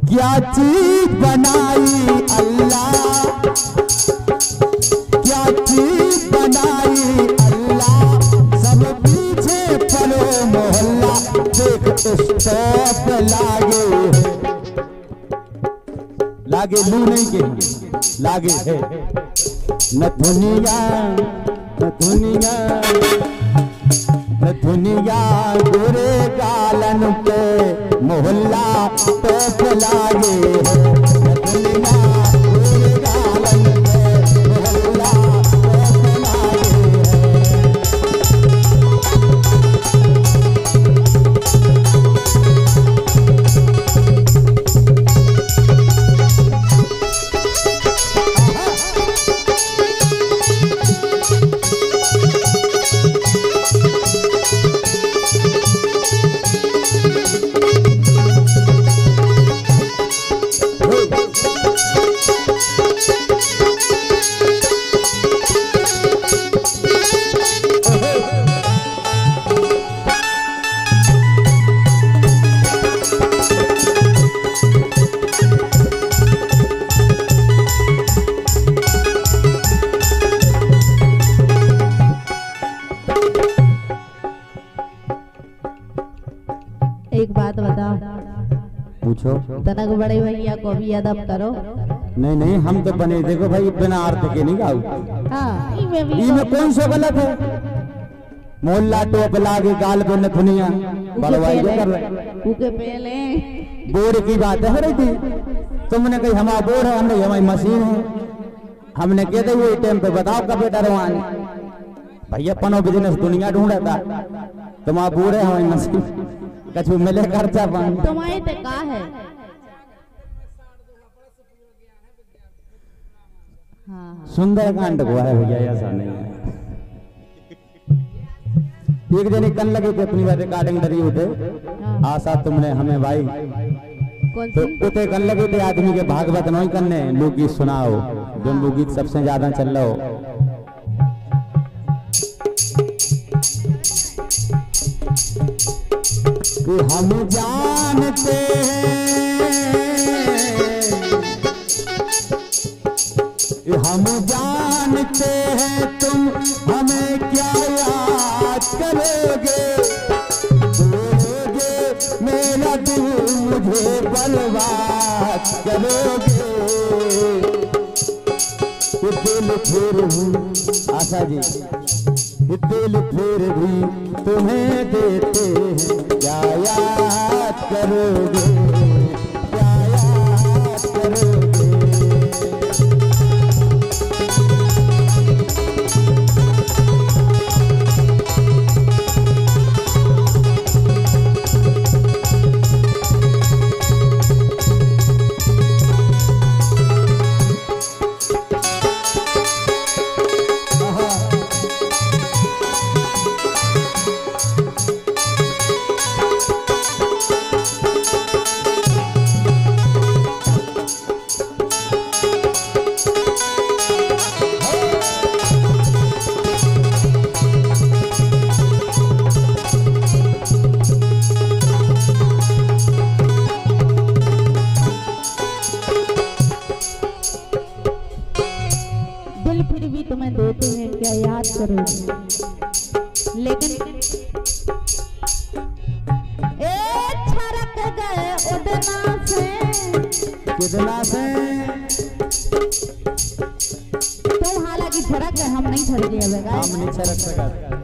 क्या चीज बनाई अल्लाह, क्या चीज बनाई अल्लाह, सब पीछे पड़ो मोहल्ला, देख स्टॉप लागे, लागे लू नहीं के लागे है न दुनिया, न दुनिया, न दुनिया गोरे गालन पे मोहल्ला टॉप लागे है, न दुनिया गोरे गालन पे मोहल्ला टॉप लागे एक बात बताओ, पूछो। तनक बड़े भैया को भी अदब करो। नहीं नहीं हम तो बने, देखो भाई बिना अर्थ के नहीं गाओ। हाँ, इनमें कौन सा गलत है? मोहल्ला टोप लागे गाल पे नथुनिया बड़वाई कर रहे उके पहले बोर्ड की बात है हो रही थी। तुमने कही हमारा बोर्ड है, हमने हमारी मशीन है, हमने कह दे वो टाइम पे बताओ कब बेटा रवान भैया पनो बिजनेस दुनिया ढूंढा था, तुम्हारा बोर्ड है हमारी मशीन, कछु मिले खर्चा पानी तुम्हारे ते का है। हाँ, सुंदरकांड को है भैया, ऐसा नहीं है। एक जने कन लगे थे अपनी बात रिकॉर्डिंग डरी उठे आशा तुमने हमें भाई तो उठे कन लगे थे आदमी के भागवत नहीं करने लोकगीत सुनाओ, जो लोकगीत सबसे ज्यादा चल रहा हो। कि हम जानते हैं, हम जानते हैं तुम हमें क्या याद करोगे, बोलोगे मेरा दिल मुझे बर्बाद करोगे। ये दिल फिर भी आशा जी, ये दिल फिर भी तुम्हें देते हैं, क्या याद करोगे, क्या याद करोगे। फिर भी तुम्हें देते हैं, क्या याद करोगे। लेकिन छरक गए उड़ना से, कितना से तुम हालांकि छरक गए, हम नहीं छरके, हम नहीं छरक सका।